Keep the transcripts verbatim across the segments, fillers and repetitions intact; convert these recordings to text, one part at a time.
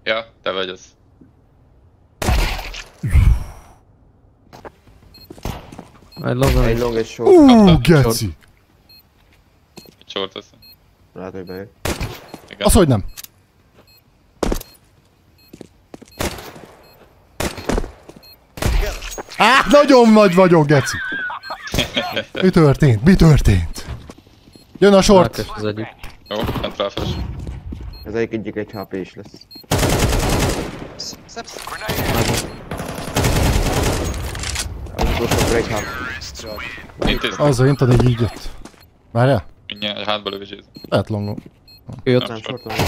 Ja, te vagy az. Egy long, Egy long és short. Uuuuh, geci! Egy short össze. Lehet, hogy bejön. Igen. Az, hogy nem. Á, nagyon nagy vagyok, geci! Mi történt? Mi történt? Jön a short! Rákes az egyik. Jó, fent ráfes. Ez egyik egyik egy há pé is lesz. Az utolsó break há pé. Intézd. Azzal intad egy így jött. Várjál? Mindjárt egy hátba lövés érzem. Lehet longon. Ő jött. Nem short van.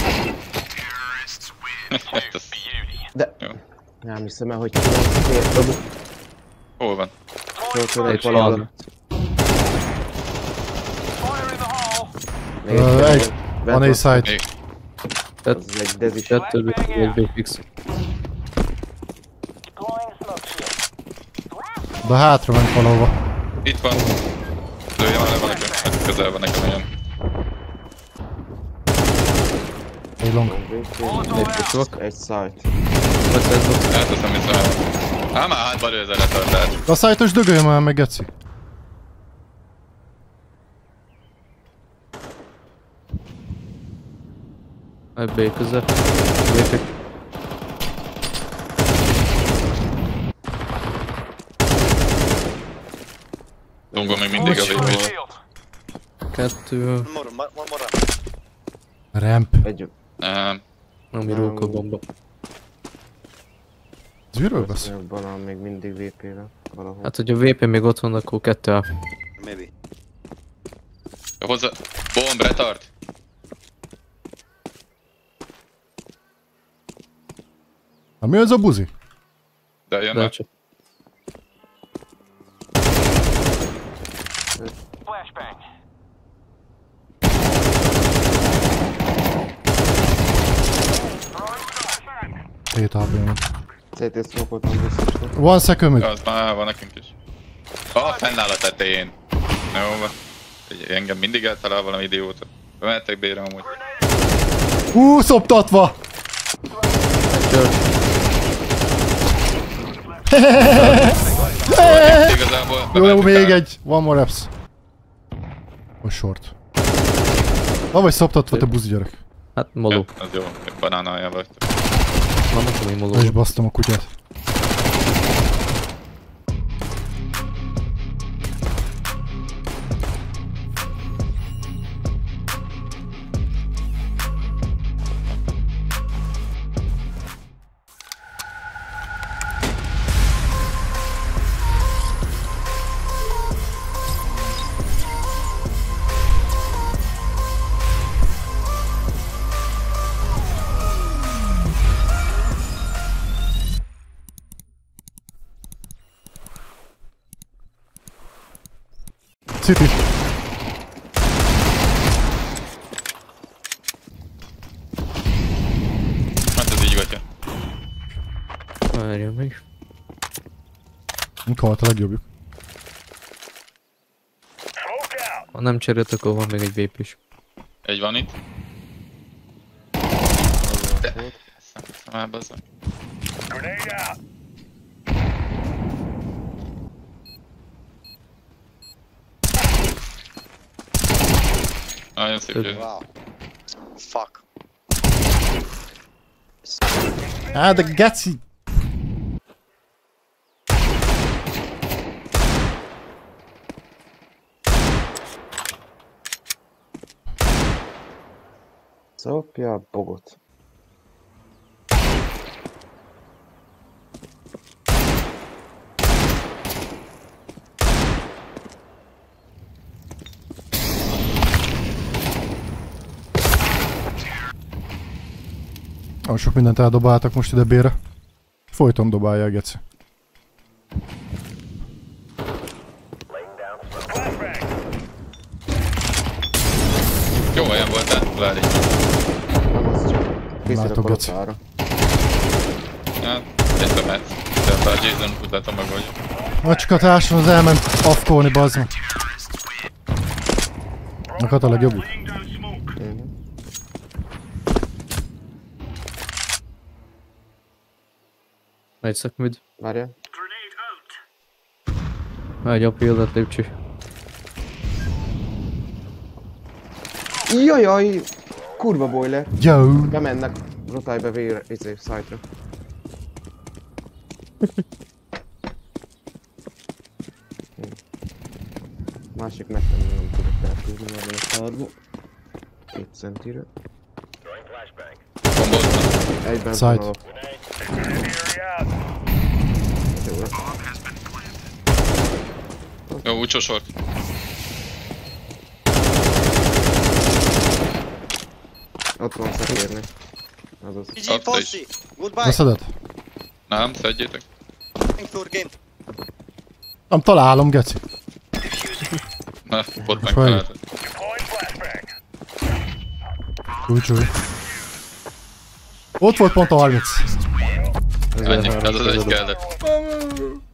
Ez- De... Jó. Nem hiszem el, hogy kilenc dobu. Hol van? Short Egy egy valahol. fal. Még Ö, egy- egy. Van egy side. Még. Az egy dezis. Kettő, egy B fix. De hátra ment valahova. Itt van. Lőjem el, van nekem. Hát közel van nekem ilyen. Egy long. Egy side. Elteszem vissza. Á, már hátba lő ez a retardát. De a szájtos dögölje már meg, geci. Egy B közel. B fix. Dungon még mindig a végül. Kettő. Ramp. Egy... Nem. Ami róka bomba. Ez miről vesz? Banán még mindig vé pé-vel. Valahol. Hát, hogy a vé pé még ott van, akkor kettő A. Maybe. Hozzá. Bomb, retard. Na mi az a buzi? De jön De már. csak. Hét há pé van. cé té smoke-oltam biztos. One second mid. Az már van nekünk is. Ah, fennáll a tetején. Jó van. Egy- Engem mindig eltalál valami idióta. Bemehettek B-re amúgy. Hú, szoptatva! Igazából Jó, jó, még bemehettek egy. One more reps. A short. Ha vagy szoptatva, te buzi gyerek. Hát el. moló. Ja, az jó. Banánájával vagy. Van nekem egy moló. Le is basztam a kutyát. City. Hát ez így vagy. Várjál meg. Mikor volt a legjobbjuk? Ha nem cserélt, akkor van még egy vé pé is. Egy van itt. De... Szem el, bazzak. Nagyon szép jön. Wow. Fuck. Á, de geci! Szopja a bogot. Ah, sok mindent eldobáltak most ide B-re. Folyton dobálják, geci. Jó olyan voltál, várj. Nem az csak. Készül a Látok, geci. palotára. Hát, egy mehet. De a Jason mutatom meg vagy. Macska társadalom az elment afkolni, bazd meg. Nakat a legjobbjuk. Mhm. Egy szakműd. Várjál. Egy a pillanat lépcső. Jajjaj! Kurva boiler. Yo! Bemennek. Rotálj be vére, izé, szájtra. Hm. Másik metten nem tudok eltúrni, mert van a szárba. Két centire. Bomboztam. Egyben Side. van alap. Jó, Jó, úcsó sort. ott van szekérni. Azaz. G G Up Fossi. Goodbye. Veszedett? Nem, szedjétek. Thanks for game. Nem találom, geci. Na, ott Faj. megtaláltad. Csúj, csúj. Ott volt pont a harminc. Annyi, ez az egy kellett.